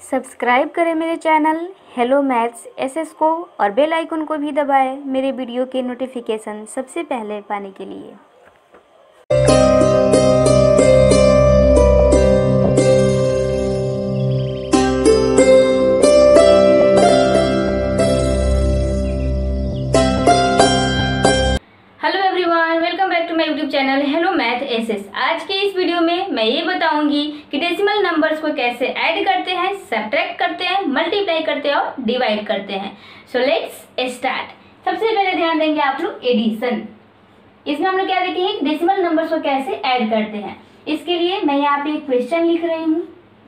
Subscribe करें मेरे channel hello maths SS को और बेल आइकन को भी दबाएं मेरे वीडियो के नोटिफिकेशन सबसे पहले पाने के लिए। YouTube channel hello math SS. आज के इस वीडियो में मैं ये बताऊंगी कि डेसिमल नंबर्स को कैसे ऐड करते हैं, सब्ट्रैक्ट करते हैं, मल्टीप्लाई करते हैं और डिवाइड करते हैं। So let's start. सबसे पहले ध्यान देंगे आप लोग एडिशन। इसमें हम लोग क्या देखेंगे, डेसिमल नंबर्स को कैसे ऐड करते हैं। इसके लिए मैं यहाँ पे एक क्वेश्चन लिख रही हूँ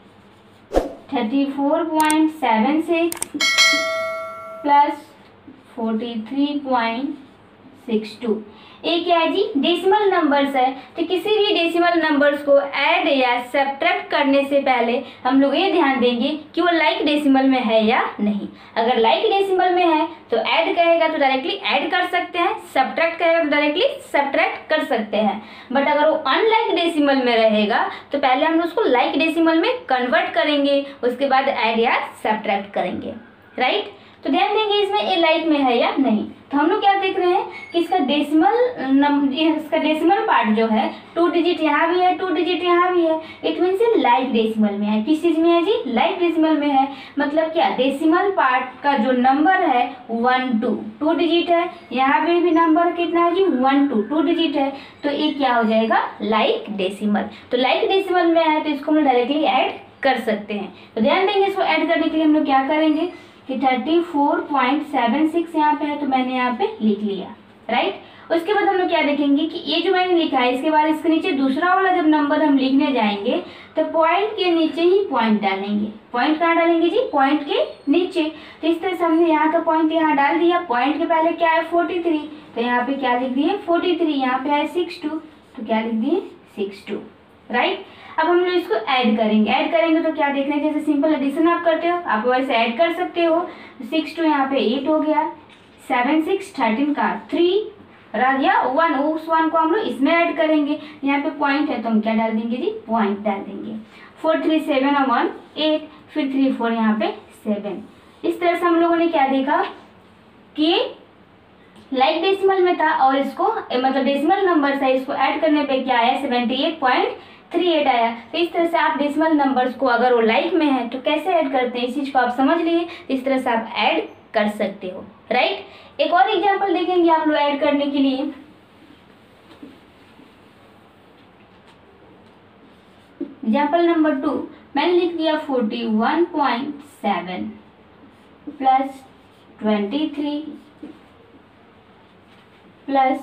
34.76 प्लस 43.62। ये क्या है जी, डेसिमल नंबर्स है। तो किसी भी डेसिमल नंबर्स को ऐड या सब्ट्रैक्ट करने से पहले हम लोग ये ध्यान देंगे कि वो लाइक डेसिमल में है या नहीं। अगर लाइक डेसिमल में है तो ऐड कहेगा तो डायरेक्टली ऐड कर सकते हैं, सब्ट्रैक्ट कहेगा तो डायरेक्टली सब्ट्रैक्ट कर सकते हैं। बट अगर वो अनलाइक डेसिमल में रहेगा तो पहले हम उसको लाइक डेसिमल में कन्वर्ट करेंगे, उसके बाद ऐड या सब्ट्रैक्ट करेंगे। राइट, तो ध्यान देंगे इसमें ए लाइक में है या नहीं। तो हम लोग क्या देख रहे हैं कि इसका डेसिमल पार्ट जो है 2 डिजिट यहाँ भी है, 2 डिजिट यहाँ भी है। इट मीन्स ये लाइक डेसिमल में है। किस चीज में है जी, लाइक डेसिमल में है। मतलब क्या, डेसिमल पार्ट का जो नंबर है 1 2 2 डिजिट है। यहाँ पे भी नंबर कितना है जी, 1 2 2 डिजिट है। तो ये क्या हो जाएगा, लाइक डेसिमल। तो लाइक डेसिमल में है तो इसको हम डायरेक्टली ऐड कर सकते हैं। तो ध्यान देंगे इसको ऐड करने के लिए हम लोग क्या करेंगे कि 34.76 यहाँ पे है तो मैंने यहाँ पे लिख लिया। राइट, उसके बाद हम लोग क्या देखेंगे कि ये जो मैंने लिखा है इसके बाद इसके नीचे दूसरा वाला जब नंबर हम लिखने जाएंगे तो पॉइंट के नीचे ही पॉइंट डालेंगे। पॉइंट कहाँ डालेंगे जी, पॉइंट के नीचे। तो इस तरह से हमने यहाँ का पॉइंट यहाँ डाल दिया। पॉइंट के पहले क्या है 43, तो यहाँ पे क्या लिख दिए 43। यहाँ पे है 62 तो क्या लिख दिए 62। राइट, अब हम लोग इसको ऐड करेंगे। ऐड करेंगे तो क्या देख रहे हैं, जैसे सिंपल एडिशन आप करते हो आप वैसे ऐड कर सकते हो। 6 2 यहाँ पे 8 हो गया, 7 6 13 का 3 रह गया 1। उस 1 को हम लोग इसमें ऐड करेंगे। यहाँ पे पॉइंट है तो हम क्या डाल देंगे जी, पॉइंट डाल देंगे। 4 3 7 और 1 8, फिर 3 4 यहाँ पे 7। इस तरह से हम लोगों ने क्या देखा कि लाइक डेसिमल में था और इसको मतलब डेसिमल नंबर है, इसको ऐड करने पे क्या आया 78.38 आया। तो इस तरह से आप डेसिमल नंबर्स को अगर वो लाइक में है तो कैसे ऐड करते हैं इस चीज को आप समझ लिए। इस तरह से आप ऐड कर सकते हो। राइट, एक और एग्जांपल देखेंगे आप लोग ऐड करने के लिए। एग्जांपल नंबर 2 मैंने लिख दिया 41.7 प्लस 23 प्लस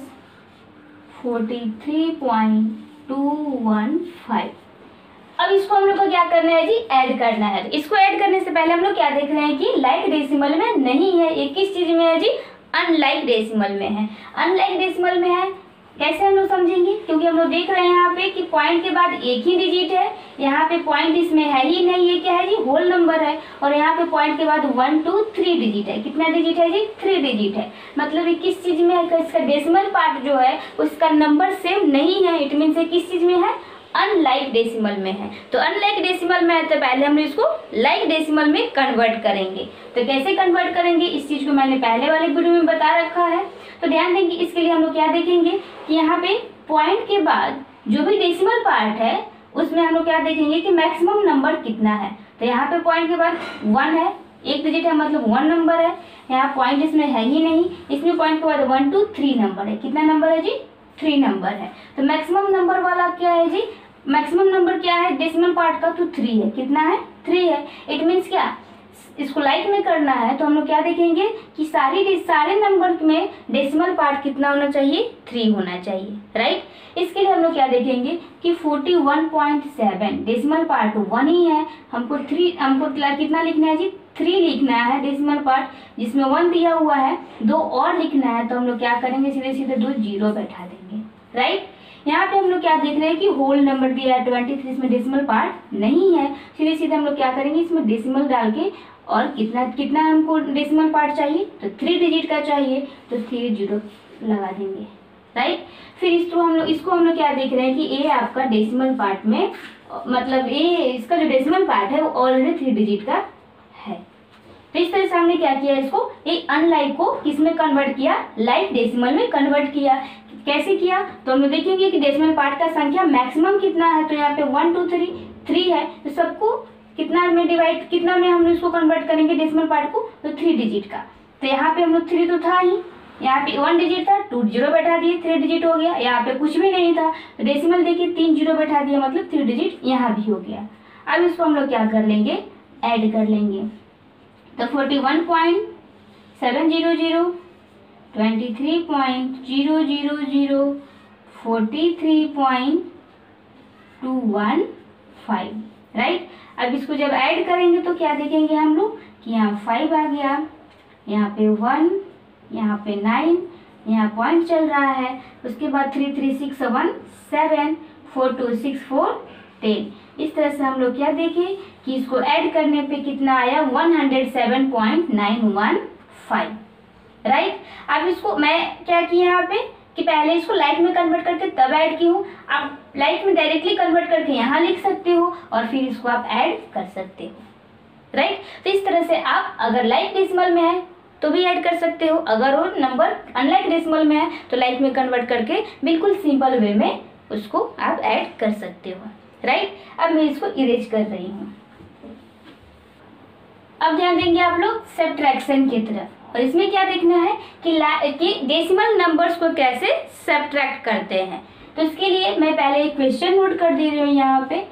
43.215। अब इसको हम लोग को क्या करना है जी, ऐड करना है। तो इसको ऐड करने से पहले हम लोग क्या देख रहे हैं कि लाइक डेसिमल में नहीं है। ये किस चीज में है जी, अनलाइक डेसिमल में है। अनलाइक डेसिमल में है कैसे हम लोग समझेंगे, क्योंकि हम लोग देख रहे हैं यहाँ पे कि पॉइंट के बाद एक ही डिजिट है। यहाँ पे पॉइंट इसमें है ही नहीं, ये क्या है जी, होल नंबर है। और यहाँ पे पॉइंट के बाद 1 2 3 डिजिट है। कितना डिजिट है जी, 3 डिजिट है। मतलब ये किस चीज में है, इसका डेसिमल पार्ट जो है उसका नंबर सेम नहीं है। इट मीन्स किस चीज में है, अनलाइक डेसिमल में है। तो अनलाइक डेसिमल में है तो पहले हम इसको लाइक डेसिमल में कन्वर्ट करेंगे। तो कैसे कन्वर्ट करेंगे इस चीज को मैंने पहले वाले वीडियो में बता रखा है। तो ध्यान देंगे इसके लिए हम लोग क्या देखेंगे कि यहाँ पे पॉइंट के बाद जो भी डेसिमल पार्ट है उसमें हम लोग क्या देखेंगे कि मैक्सिमम नंबर कितना है। तो यहाँ पे पॉइंट के बाद 1 है, एक डिजिट है मतलब 1 नंबर है। यहाँ पॉइंट इसमें है ही नहीं, इसमें पॉइंट के बाद 1 2 3 नंबर है। कितना नंबर है जी, 3 नंबर है। तो मैक्सिमम नंबर वाला क्या है जी, मैक्सिमम नंबर क्या है डेसिमल पार्ट का, तो 3 है। कितना है, 3 है। इट मीन्स क्या, इसको लाइक में करना है तो हम लोग क्या देखेंगे कि सारे नंबर में डेसिमल पार्ट कितना होना चाहिए, 3 होना चाहिए। राइट, इसके लिए हम लोग क्या देखेंगे कि 41.7 डेसिमल पार्ट 1 ही है। हमको कितना लिखना है जी, 3 लिखना है डेसिमल पार्ट, जिसमें 1 दिया हुआ है। 2 और लिखना है तो हम लोग क्या करेंगे, सीधे सीधे 2 0 बैठा देंगे। राइट, यहाँ पे हम लोग क्या देख रहे हैं कि होल नंबर दिया है 23, इसमें डेसिमल पार्ट नहीं है। सीधे सीधे हम लोग क्या करेंगे, इसमें डेसिमल डाल के और कितना हमको डेसिमल पार्ट चाहिए, तो 3 डिजिट का चाहिए तो 3 0 लगा देंगे। राइट। फिर इसको हम लोग क्या देख रहे हैं कि ए आपका डेसिमल पार्ट में, मतलब ए इसका जो डेसिमल पार्ट है वो ऑलरेडी 3 डिजिट का है। तो इस तरह से हमने क्या किया, इसको एक अनलाइक को किसमें कन्वर्ट किया, लाइक डेसिमल में कन्वर्ट किया। कैसे किया, तो हम लोग देखेंगे कि डेसिमल पार्ट का संख्या मैक्सिमम कितना है, तो यहाँ पे 1 2 3 है, तो सबको कितना में डिवाइड, कितना में हम इसको कन्वर्ट करेंगे डेसिमल पार्ट को, तो 3 डिजिट का। तो यहाँ पे हम लोग 3 तो था ही, यहाँ पे 1 डिजिट था, 2 जीरो बैठा दिए, 3 डिजिट हो गया। यहाँ पे कुछ भी नहीं था तो डेसिमल देखिए 3 जीरो बैठा दिया, मतलब 3 डिजिट यहाँ भी हो गया। अब इसको हम लोग क्या कर लेंगे, ऐड कर लेंगे। तो 41.700, 23.000, 43.215, राइट। अब इसको जब ऐड करेंगे तो क्या देखेंगे हम लोग कि यहाँ 5 आ गया, यहाँ पे 1, यहाँ पे 9, यहाँ पॉइंट चल रहा है, उसके बाद 3 3 6 1 7, 4 2 6 4 10। इस तरह से हम लोग क्या देखें कि इसको ऐड करने पे कितना आया, 107.915, राइट। अब इसको मैं क्या किया यहाँ पे कि पहले इसको लाइक में कन्वर्ट करके तब ऐड की हूँ, आप लाइक में डायरेक्टली कन्वर्ट करके यहाँ लिख सकते हो और फिर इसको आप ऐड कर सकते हो, राइट। तो इस तरह से आप अगर लाइक डेसिमल में है तो भी ऐड कर सकते हो, अगर वो नंबर अनलाइक डेसिमल में है तो लाइक में कन्वर्ट करके बिल्कुल सिंपल वे में उसको आप ऐड कर सकते हो, राइट। अब मैं इसको इरेज कर रही हूँ। अब ध्यान देंगे आप लोग सब्ट्रैक्शन की तरफ, और इसमें क्या देखना है कि डेसिमल नंबर्स को कैसे सब्ट्रैक्ट करते हैं। तो इसके लिए मैं पहले एक क्वेश्चन नोट कर दे रही हूँ यहाँ पे,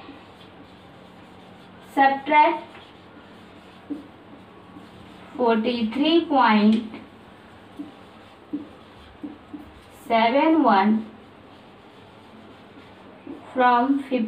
सब्ट्रैक्ट 43.71 from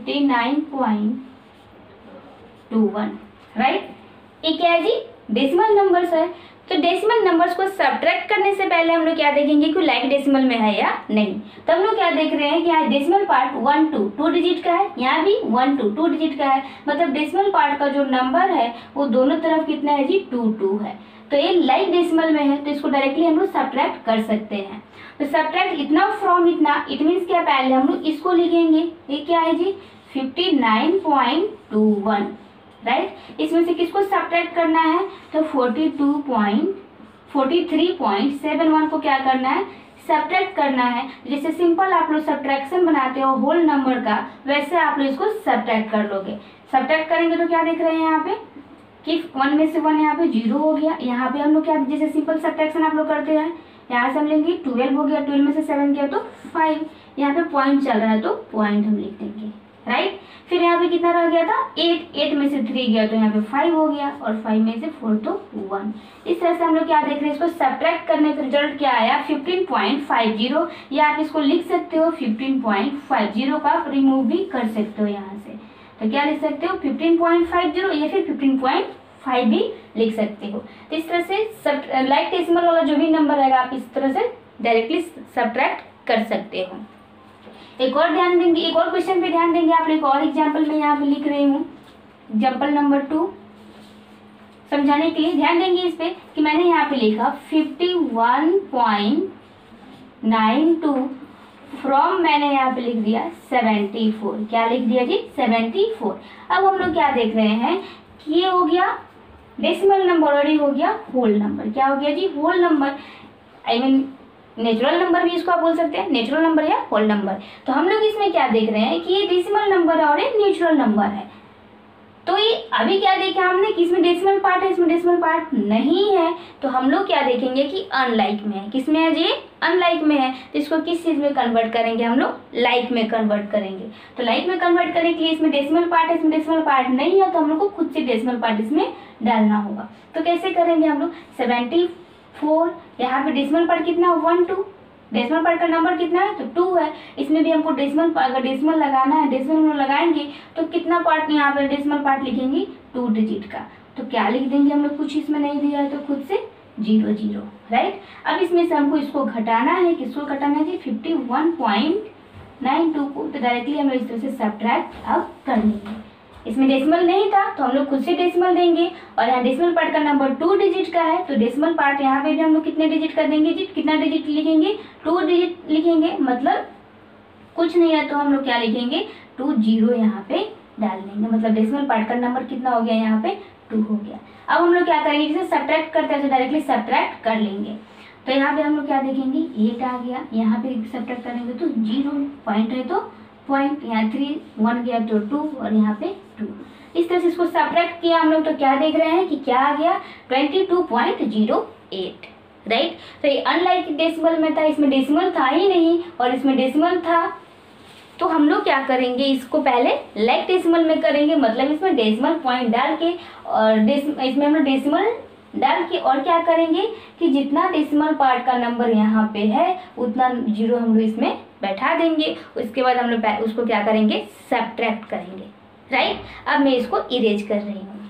59.21, राइट। ये क्या है जी, डेसिमल नंबर्स है। तो डेसिमल नंबर्स को सब्ट्रैक्ट करने से पहले हम लोग क्या देखेंगे कि लाइक डेसिमल में है या नहीं। तो हम लोग क्या देख रहे हैं कि यहाँ डेसिमल पार्ट 1 2 डिजिट का है, यहाँ भी 1 2 डिजिट का है, मतलब डेसिमल पार्ट का जो नंबर है वो दोनों तरफ कितना है जी, 2 है। तो ये लाइक डेसिमल में है तो इसको डायरेक्टली हम लोग सब्ट्रैक्ट कर सकते हैं। तो सब्ट्रैक्ट इतना फ्रॉम इतना, इट मीन्स क्या, पहले हम लोग इसको लिखेंगे, ये क्या है जी 59.21, राइट। इसमें से किसको सब्ट्रैक्ट करना है, तो 43.71 को क्या करना है, सब्ट्रैक्ट करना है। जैसे सिंपल आप लोग सब्ट्रैक्शन बनाते हो होल नंबर का, वैसे आप लोग इसको सब्ट्रैक्ट कर लोगे। सब्ट्रैक्ट करेंगे तो क्या देख रहे हैं यहाँ पे कि 1 में से 1 यहाँ पे 0 हो गया। यहाँ पे हम लोग क्या, जैसे सिंपल सब्ट्रैक्शन आप लोग करते हैं, यहाँ से हम लेंगे 12 हो गया, 12 में से 7 गया तो 5, यहाँ पे पॉइंट चल रहा है तो पॉइंट हम लिख देंगे, राइट। फिर यहाँ पे कितना रह गया था, 8 में से 3 गया तो यहाँ पे 5 हो गया, और 5 में से 4 तो 1। इस तरह से हम लोग क्या देख रहे हैं, इसको सब्ट्रैक्ट करने का रिजल्ट क्या आया, 15.50, या आप इसको लिख सकते हो 15.50 का आप रिमूव भी कर सकते हो यहाँ से। तो क्या लिख सकते हो 15.50 या फिर 15.5 भी लिख सकते हो। तो इस तरह से लाइक डेसिमल वाला जो भी नंबर रहेगा आप इस तरह से डायरेक्टली सब्ट्रैक्ट कर सकते हो। एक और ध्यान देंगे, एक और क्वेश्चन पे ध्यान देंगे आप लोग। एक और एग्जाम्पल में यहाँ पे लिख रही हूँ, एग्जाम्पल नंबर 2 समझाने के लिए ध्यान देंगे इस पे कि मैंने यहाँ पे लिखा 51.92 फ्रॉम, मैंने यहाँ पे लिख दिया 74। क्या लिख दिया जी, 74। अब हम लोग क्या देख रहे हैं कि ये हो गया डेसिमल नंबर और ये हो गया होल नंबर। क्या हो गया जी, whole number, I mean natural number भी इसको आप बोल सकते हैं, नेचुरल नंबर या होल नंबर। तो हम लोग इसमें क्या देख रहे हैं कि ये डेसिमल नंबर है और ये नेचुरल नंबर है। तो ये अभी क्या देखा हमने कि इसमें डेसिमल पार्ट है, इसमें डेसिमल पार्ट नहीं है, तो हम लोग क्या देखेंगे कि अनलाइक में है। किसमें है जी, अनलाइक में है। तो इसको किस चीज़ में कन्वर्ट करेंगे हम लोग, लाइक में कन्वर्ट करेंगे। तो लाइक में कन्वर्ट करने के लिए इसमें डेसिमल पार्ट है, इसमें डेसिमल पार्ट नहीं है, तो हम लोग को खुद से डेसिमल पार्ट इसमें डालना होगा। तो कैसे करेंगे हम लोग, 74, यहाँ पे डेसिमल पार्ट कितना 1 2, डेसिमल पार्ट का नंबर कितना है तो 2 है। इसमें भी हमको डेसिमल, अगर डेसिमल लगाना है, डेसिमल लगाएंगे तो कितना पार्ट यहाँ पर डेसिमल पार्ट लिखेंगे 2 डिजिट का। तो क्या लिख देंगे हम लोग, कुछ इसमें नहीं दिया है तो खुद से 0 0, राइट। अब इसमें से हमको इसको घटाना है, किसको घटाना है जी 51.92 को। तो डायरेक्टली हम लोग इस तरह से सब्ट्रैक्ट अब कर लेंगे। इसमें डेसिमल नहीं था तो हम लोग खुद से डेसिमल देंगे, और यहाँ डेसिमल पार्ट का नंबर 2 डिजिट का है तो डेसिमल पार्ट यहाँ पे भी हम लोग कितने डिजिट कर देंगे जी, कितना डिजिट लिखेंगे, 2 डिजिट लिखेंगे, मतलब कुछ नहीं है तो हम लोग क्या लिखेंगे 2 0 यहाँ पे डाल देंगे, मतलब डेसिमल पार्ट का नंबर कितना हो गया यहाँ पे 2 हो गया। अब हम लोग क्या करेंगे, जैसे सब्ट्रैक्ट करते हैं तो डायरेक्टली सब्ट्रैक्ट कर लेंगे, तो यहाँ पे हम लोग क्या देखेंगे 8 आ गया, यहाँ पे सब्ट्रैक्ट करेंगे तो 0 पॉइंट है तो पॉइंट, यहाँ 3 1 गया तो 2 और यहाँ पे 2। इस तरह से इसको सब्ट्रैक्ट किया हम लोग तो क्या देख रहे हैं कि क्या आ गया 22.08, राइट। तो ये अनलाइक डेसिमल में था, इसमें डेसिमल था ही नहीं और इसमें डेसिमल था, तो हम लोग क्या करेंगे इसको पहले लाइक डेसिमल में करेंगे, मतलब इसमें डेसिमल पॉइंट डाल के और इसमें हम लोग डेसिमल डाल के और क्या करेंगे कि जितना डेसिमल पार्ट का नंबर यहाँ पे है उतना 0 हम लोग इसमें बैठा देंगे, उसके बाद हम लोग उसको क्या करेंगे सब्ट्रैक्ट करेंगे, राइट। अब मैं इसको इरेज कर रही हूँ।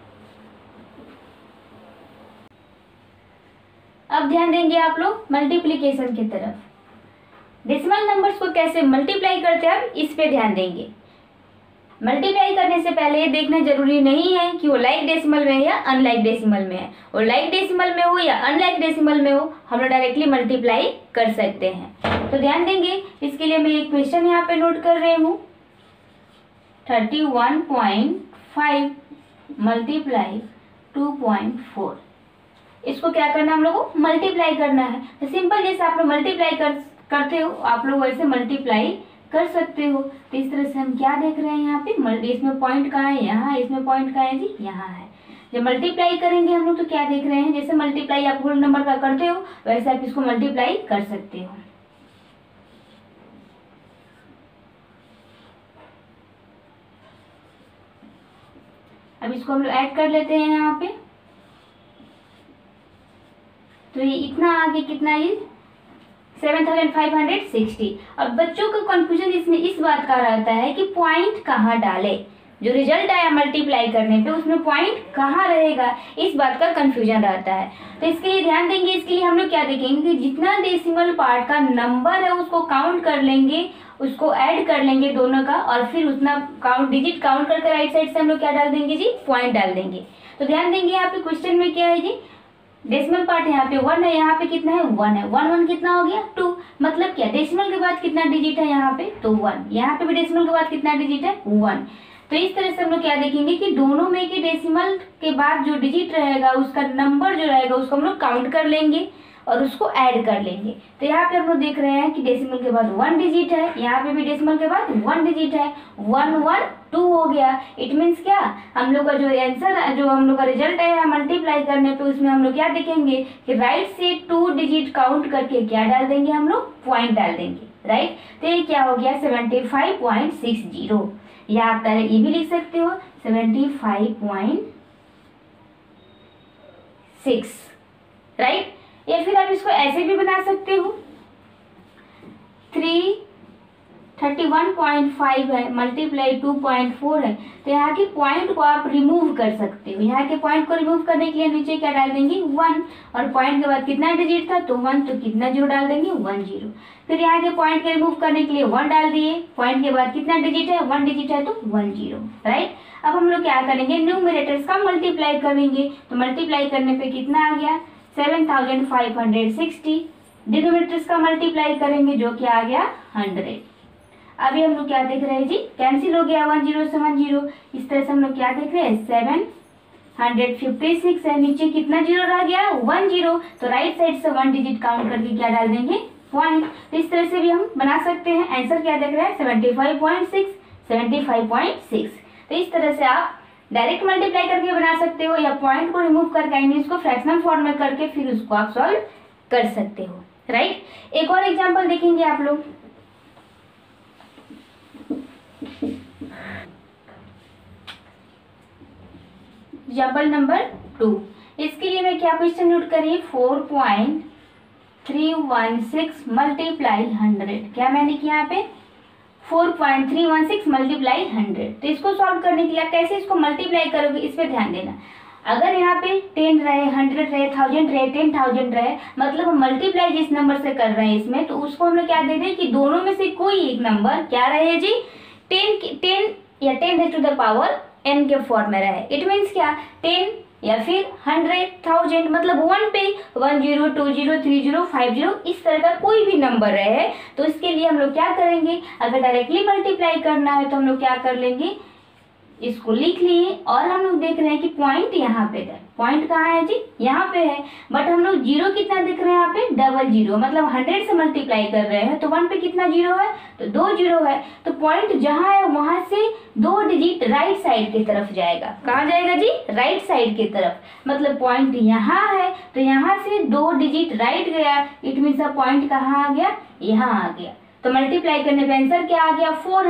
अब ध्यान देंगे आप लोग मल्टीप्लिकेशन की तरफ, डेसिमल नंबर्स को कैसे मल्टीप्लाई करते हैं अब इस पे ध्यान देंगे। मल्टीप्लाई करने से पहले ये देखना जरूरी नहीं है कि वो लाइक डेसिमल में है या अनलाइक डेसिमल में है, वो लाइक डेसिमल में हो या अनलाइक डेसिमल में हो हम लोग डायरेक्टली मल्टीप्लाई कर सकते हैं। तो ध्यान देंगे, इसके लिए मैं एक क्वेश्चन यहाँ पे नोट कर रही हूँ, 31.5 मल्टीप्लाई 2.4, इसको क्या करना हम लोग को मल्टीप्लाई करना है। तो सिंपल जैसे आप लोग मल्टीप्लाई करते हो आप लोग वैसे मल्टीप्लाई कर सकते हो। तो इस तरह से हम क्या देख रहे हैं यहाँ पे इसमें पॉइंट कहाँ है, यहाँ, इसमें पॉइंट कहाँ है जी, यहाँ है। जब मल्टीप्लाई करेंगे हम लोग तो क्या देख रहे हैं, जैसे मल्टीप्लाई आप होल नंबर का करते हो वैसे आप इसको मल्टीप्लाई कर सकते हो। अब इसको हम लोग ऐड कर लेते हैं यहाँ पे, तो ये इतना आगे कितना है 7560। और बच्चों का कंफ्यूजन इसमें इस बात का रहता है कि पॉइंट कहाँ डाले, जो रिजल्ट आया मल्टीप्लाई करने पे उसमें पॉइंट कहाँ रहेगा, इस बात का कंफ्यूजन रहता है। तो इसके लिए ध्यान देंगे, इसके लिए हम लोग क्या देखेंगे कि जितना डेसिमल पार्ट का नंबर है उसको काउंट कर लेंगे, उसको ऐड कर लेंगे दोनों का, और फिर उतना डिजिट काउंट करके राइट साइड से हम लोग क्या डाल देंगे जी, पॉइंट डाल देंगे। तो ध्यान देंगे यहाँ पे क्वेश्चन में क्या है जी, डेसिमल पार्ट यहाँ पे 1 है, यहाँ पे कितना है 1 है, 1 1 कितना हो गया 2, मतलब क्या डेसिमल के बाद कितना डिजिट है यहाँ पे तो 1, यहाँ पे भी डेसिमल के बाद कितना डिजिट है 1। तो इस तरह से हम लोग क्या देखेंगे कि दोनों में के डेसिमल के बाद जो डिजिट रहेगा उसका नंबर जो रहेगा उसको हम लोग काउंट कर लेंगे और उसको ऐड कर लेंगे। तो यहाँ पे हम लोग देख रहे हैं कि डेसिमल के बाद 1 डिजिट है, यहाँ पे भी डेसिमल के बाद 1 डिजिट है, 1 1 2 हो गया। इट मीन्स क्या, हम लोग का जो आंसर जो हम लोग का रिजल्ट है मल्टीप्लाई करने पे उसमें हम लोग क्या देखेंगे कि राइट से 2 डिजिट काउंट करके क्या डाल देंगे हम लोग, पॉइंट डाल देंगे, राइट। तो ये क्या हो गया 75.60, या आप ये भी लिख सकते हो 75.6, राइट। या फिर आप इसको ऐसे भी बना सकते हो 331.5 है मल्टीप्लाई 2.4 है, तो यहाँ के पॉइंट को आप रिमूव कर सकते हो। यहाँ के पॉइंट को रिमूव करने के लिए नीचे क्या डाल देंगे 1, और पॉइंट के बाद कितना डिजिट था तो 1, तो कितना 0 डाल देंगे 1 0। फिर यहाँ के पॉइंट के रिमूव करने के लिए 1 डाल दिए, पॉइंट के बाद कितना डिजिट है 1 डिजिट है तो 1 0, राइट। अब हम लोग क्या करेंगे न्यूमरेटर्स का मल्टीप्लाई करेंगे, तो मल्टीप्लाई करने पे कितना आ गया 7560, डिनोमिनेटर्स का मल्टीप्लाई करेंगे जो कि आ गया 100। अभी हम लोग क्या देख रहे हैं जी, कैंसिल हो गया 1 0 से 1 0, इस तरह से हम लोग क्या देख रहे हैं 756 है, नीचे कितना 0 रह गया 1 0, तो राइट साइड से 1 डिजिट काउंट करके क्या डाल देंगे पॉइंट। तो इस तरह से भी हम बना सकते हैं। आंसर क्या देख रहे हैं 75.6। तो इस तरह से आप डायरेक्ट मल्टीप्लाई करके बना सकते हो, या पॉइंट को रिमूव करके यानी इसको फ्रैक्शनल फॉर्म में करके फिर उसको आप सॉल्व कर सकते हो, राइट। एक और एग्जांपल देखेंगे आप लोग, एग्जांपल नंबर 2। इसके लिए मैं क्या क्वेश्चन नोट करिए 4.316 मल्टीप्लाई 100, क्या मैंने किया यहाँ पे 4.316 मल्टीप्लाई 100। तो इसको सॉल्व करने के लिए आप कैसे इसको मल्टीप्लाई करोगे इस पे ध्यान देना। अगर यहाँ पे 10 रहे, 100 रहे, 1000 रहे, 10,000 रहे, मतलब हम मल्टीप्लाई जिस नंबर से कर रहे हैं इसमें, तो उसको हम लोग क्या दे दें कि दोनों में से कोई एक नंबर क्या रहे जी 10 या 10⁻n के फॉर्म में रहे। इट मीन्स क्या, 10 या फिर 100, 1000, मतलब 1 पे 10, 20, 30, 50 इस तरह का कोई भी नंबर रहे तो इसके लिए हम लोग क्या करेंगे, अगर डायरेक्टली मल्टीप्लाई करना है तो हम लोग क्या कर लेंगे, इसको लिख लिए और हम लोग देख रहे हैं कि पॉइंट यहाँ पे है। पॉइंट कहाँ है जी, यहाँ पे है, बट हम लोग जीरो कितना देख रहे हैं यहाँ पे, 00, मतलब 100 से मल्टीप्लाई कर रहे हैं तो 1 पे कितना जीरो है, तो 2 जीरो है। तो पॉइंट जहाँ है वहां से 2 डिजिट राइट साइड की तरफ जाएगा। कहाँ जाएगा जी, राइट साइड की तरफ, मतलब पॉइंट यहाँ है तो यहाँ से 2 डिजिट राइट गया। इट मीन्स पॉइंट कहाँ आ गया, यहाँ आ गया। तो मल्टीप्लाई करने पे आंसर क्या आ गया,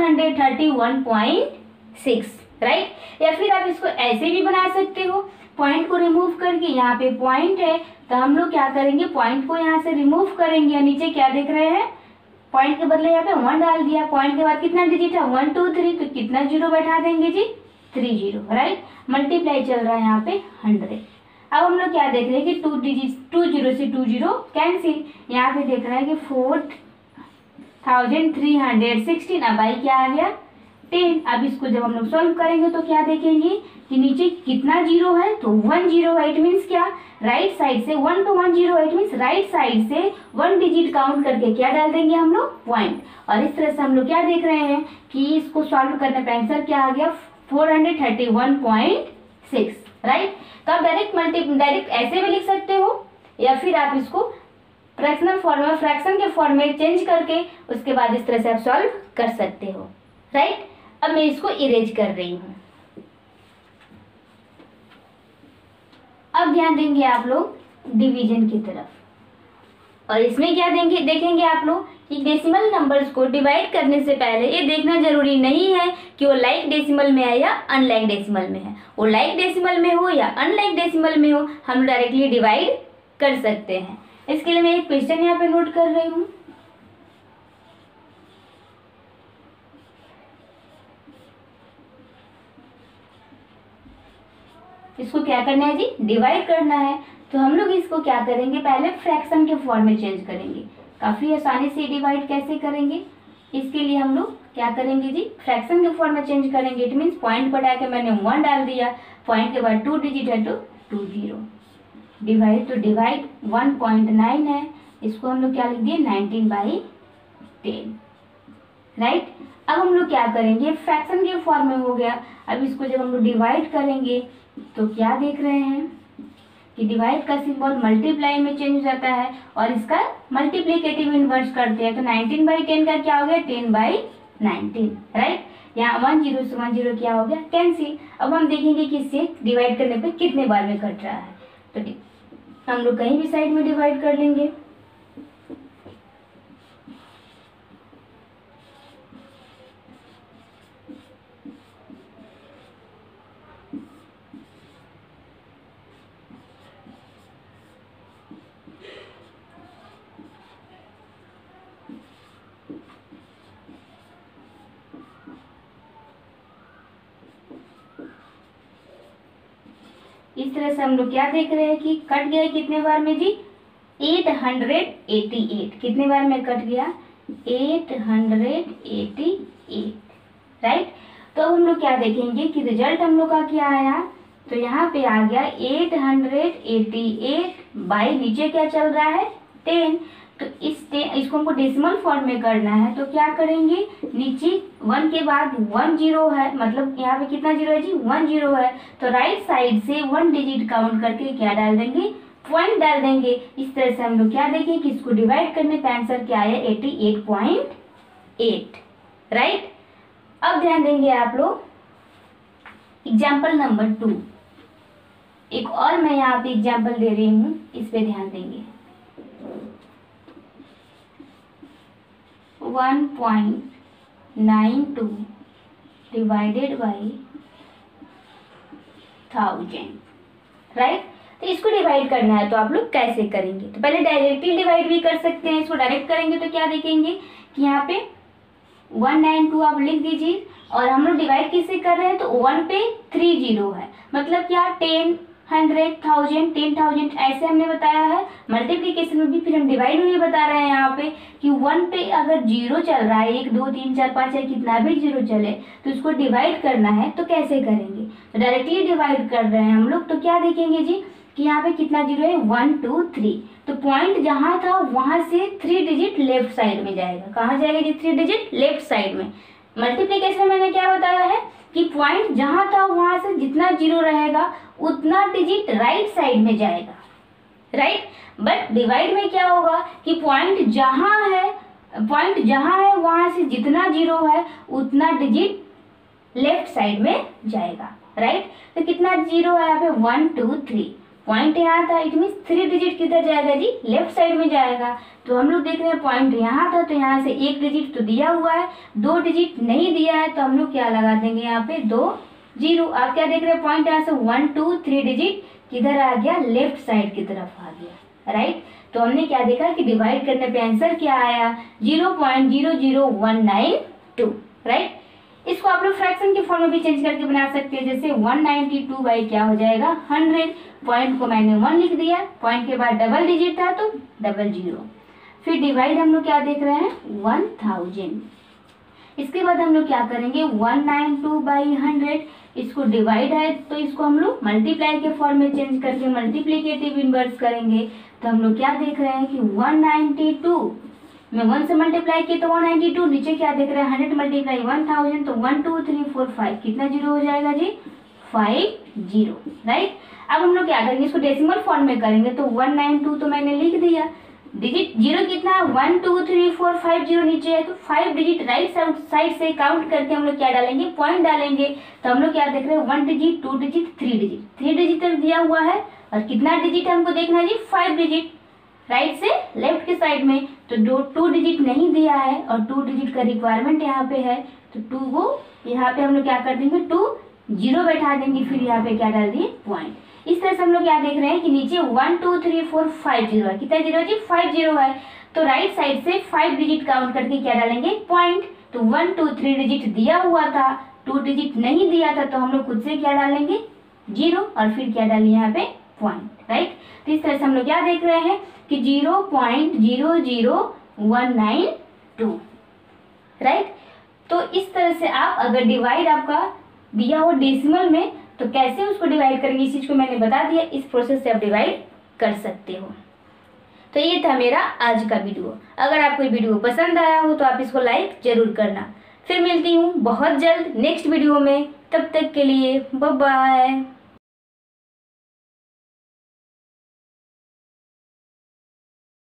431.6, राइट। या फिर आप इसको ऐसे भी बना सकते हो, पॉइंट को रिमूव करके, यहाँ पे पॉइंट है तो हम लोग क्या करेंगे, पॉइंट को यहाँ से रिमूव करेंगे और नीचे क्या देख रहे हैं, पॉइंट के बदले यहाँ पे 1 डाल दिया। पॉइंट के बाद कितना डिजिट है, 1 2 3, तो कितना जीरो बैठा देंगे जी, 3 जीरो, राइट। मल्टीप्लाई चल रहा है यहाँ पे 100। अब हम लोग क्या देख रहे हैं कि 2 डिजिट, 2 जीरो से 2 जीरो कैंसिल। यहाँ पे देख रहे हैं कि 4316। अब आई क्या आ गया, 10। अब इसको जब हम लोग सॉल्व करेंगे तो क्या देखेंगे कि नीचे कितना जीरो है, तो 1 जीरो है। इट मीन्स क्या, राइट साइड से 1 to 1 जीरो है। इट मीन्स राइट साइड से 1 डिजिट काउंट करके क्या डाल देंगे हम लोग, पॉइंट। और इस तरह से हम लोग क्या देख रहे हैं कि इसको सॉल्व करने पे आंसर क्या आ गया, 431.6, राइट। तो आप डायरेक्ट ऐसे भी लिख सकते हो या फिर आप इसको फ्रैक्शनल फॉर्म में, फ्रैक्शन के फॉर्म में चेंज करके उसके बाद इस तरह से आप सॉल्व कर सकते हो, राइट। अब मैं इसको इरेज कर रही हूँ। अब ध्यान देंगे आप लोग डिवीजन की तरफ, और इसमें क्या देखेंगे आप लोग कि डेसिमल नंबर्स को डिवाइड करने से पहले ये देखना जरूरी नहीं है कि वो लाइक डेसिमल में है या अनलाइक डेसिमल में है। वो लाइक डेसिमल में हो या अनलाइक डेसिमल में हो, हम डायरेक्टली डिवाइड कर सकते हैं। इसके लिए मैं एक क्वेश्चन यहाँ पे नोट कर रही हूँ। इसको क्या करना है जी, डिवाइड करना है। तो हम लोग इसको क्या करेंगे, पहले फ्रैक्शन के फॉर्म में चेंज करेंगे। काफ़ी आसानी से डिवाइड कैसे करेंगे, इसके लिए हम लोग क्या करेंगे जी, फ्रैक्शन के फॉर्म में चेंज करेंगे। इट मीन्स पॉइंट बढ़ा के मैंने 1 डाल दिया, पॉइंट के बाद 2 डिजिट है तो 2 जीरो। डिवाइड, तो डिवाइड 1.9 है, इसको हम लोग क्या लिख दिए, 19/10, राइट। अब हम लोग क्या करेंगे, फ्रैक्शन के फॉर्म में हो गया। अब इसको जब हम लोग डिवाइड करेंगे तो क्या देख रहे हैं कि डिवाइड का सिंबल मल्टीप्लाई में चेंज हो जाता है और इसका मल्टीप्लिकेटिव इनवर्स करते हैं। तो 19/10 का क्या हो गया, 10/19, राइट। यहाँ 1 जीरो से 1 जीरो क्या हो गया, कैंसिल। अब हम देखेंगे कि इससे डिवाइड करने पे कितने बार में कट रहा है। तो हम लोग कहीं भी साइड में डिवाइड कर लेंगे। इस तरह से हम लोग क्या देख रहे हैं कि कट गया कितने बार में जी, 888। कितने बार में कट गया, 888, राइट। तो हम लोग क्या देखेंगे कि रिजल्ट हम लोग का क्या आया, तो यहाँ पे आ गया 888 बाई नीचे क्या चल रहा है, 10। तो इसको हमको डेसिमल फॉर्म में करना है तो क्या करेंगे, नीचे 1 के बाद 1 जीरो है, मतलब यहाँ पे कितना जीरो है जी, 1 जीरो है। तो राइट साइड से 1 डिजिट काउंट करके क्या डाल देंगे, पॉइंट डाल देंगे। इस तरह से हम लोग क्या देखें कि इसको डिवाइड करने पे आंसर क्या आया, 88.8, राइट। अब ध्यान देंगे आप लोग एग्जाम्पल नंबर 2। एक और मैं यहाँ पे एग्जाम्पल दे रही हूँ, इस पे ध्यान देंगे। 1.92 डिवाइडेड बाई 1000, राइट। तो इसको डिवाइड करना है तो आप लोग कैसे करेंगे, तो पहले डायरेक्टली डिवाइड भी कर सकते हैं। इसको डायरेक्ट करेंगे तो क्या देखेंगे कि यहाँ पे 192 आप लिख दीजिए, और हम लोग डिवाइड किससे कर रहे हैं, तो 1 पे 3 जीरो है, मतलब क्या 10 100, 1000, 10,000 ऐसे हमने बताया है। मल्टीप्लीकेशन में भी फिर हम डिवाइड में भी बता रहे हैं यहाँ पे कि 1 पे अगर जीरो चल रहा है, 1 2 3 4 5 है, कितना भी जीरो चले तो उसको डिवाइड करना है तो कैसे करेंगे? तो डायरेक्टली डिवाइड कर रहे हैं हम लोग, तो क्या देखेंगे जी कि यहाँ पे कितना जीरो है, 1 2 3। तो पॉइंट जहाँ था वहां से 3 डिजिट लेफ्ट साइड में जाएगा। कहाँ जाएगा जी? 3 डिजिट लेफ्ट साइड में। मल्टीप्लीकेशन में मैंने क्या बताया है कि पॉइंट जहां था वहां से जितना जीरो रहेगा उतना डिजिट राइट साइड में जाएगा, राइट। बट डिवाइड में क्या होगा कि पॉइंट जहां है वहां से जितना जीरो है उतना डिजिट लेफ्ट साइड में जाएगा, राइट। तो कितना जीरो है यहाँ पे? 1 2 3। पॉइंट यहाँ था, इट मीन्स 3 डिजिट किधर जाएगा जी? लेफ्ट साइड में जाएगा। तो हम लोग देख रहे हैं पॉइंट यहाँ था तो यहाँ से 1 डिजिट तो दिया हुआ है, 2 डिजिट नहीं दिया है तो हम लोग क्या लगा देंगे यहाँ पे? 2 0। आप क्या देख रहे हैं? पॉइंट यहाँ से 1 2 3 डिजिट किधर आ गया? लेफ्ट साइड की तरफ आ गया, राइट। तो हमने क्या देखा कि डिवाइड करने पे आंसर क्या आया? 0.00192, राइट। इसको आप लोग फ्रैक्शन के फॉर्म में भी चेंज करके बना सकते हैं। जैसे 192 बाई क्या हो जाएगा? 100। पॉइंट को मैंने 1 लिख दिया, पॉइंट के बाद डबल डिजिट था तो डबल जीरो। फिर डिवाइड हम लोग क्या देख रहे हैं? 1000। इसके बाद हम लोग क्या करेंगे? 192 बाई 100। इसको डिवाइड है तो इसको हम लोग मल्टीप्लाई के फॉर्म में चेंज करके मल्टीप्लीकेटिव इनवर्स करेंगे। तो हम लोग क्या देख रहे हैं कि 192 में 1 से मल्टीप्लाई किया तो 192। नीचे क्या देख रहे हैं? 100 मल्टीप्लाई 1000 तो 1 2 3 4 5 कितना जीरो हो जाएगा जी? 50, राइट। अब हम लोग क्या करेंगे? इसको डेसिमल फॉर्म में करेंगे तो 192 तो मैंने लिख दिया, डिजिट जीरो कितना? 1 2 3 4 5 जीरो नीचे है तो 5 डिजिट राइट साइड से काउंट करके हम लोग क्या डालेंगे? पॉइंट डालेंगे। तो हम लोग क्या देख रहे हैं? 1 डिजिट 2 डिजिट 3 डिजिट, 3 डिजिट तक दिया हुआ है और कितना डिजिट हमको देखना है जी? 5 डिजिट राइट से लेफ्ट के साइड में। तो 2 डिजिट नहीं दिया है और 2 डिजिट का रिक्वायरमेंट यहाँ पे है तो 2 को यहाँ पे हम लोग क्या कर देंगे? 2 0 बैठा देंगे, फिर यहाँ पे क्या डाल दिए? पॉइंट। इस तरह से हम लोग क्या देख रहे हैं कि नीचे 1 2 3 4 5 जीरो है। कितना जीरो जी? 5 जीरो है। तो राइट साइड से 5 डिजिट काउंट करके क्या डालेंगे? पॉइंट। तो 1 2 3 डिजिट दिया हुआ था, 2 डिजिट नहीं दिया था तो हम लोग खुद से क्या डालेंगे? 0 और फिर क्या डालेंगे यहाँ पे? Point, right. तो इस तरह से हम लोग क्या देख रहे हैं कि 0.00192, राइट। तो इस तरह से आप अगर डिवाइड आपका दिया हो डेसिमल में तो कैसे उसको डिवाइड करेंगे इस चीज को मैंने बता दिया। इस प्रोसेस से आप डिवाइड कर सकते हो। तो ये था मेरा आज का वीडियो। अगर आपको ये वीडियो पसंद आया हो तो आप इसको लाइक जरूर करना। फिर मिलती हूँ बहुत जल्द नेक्स्ट वीडियो में, तब तक के लिए बाय बाय।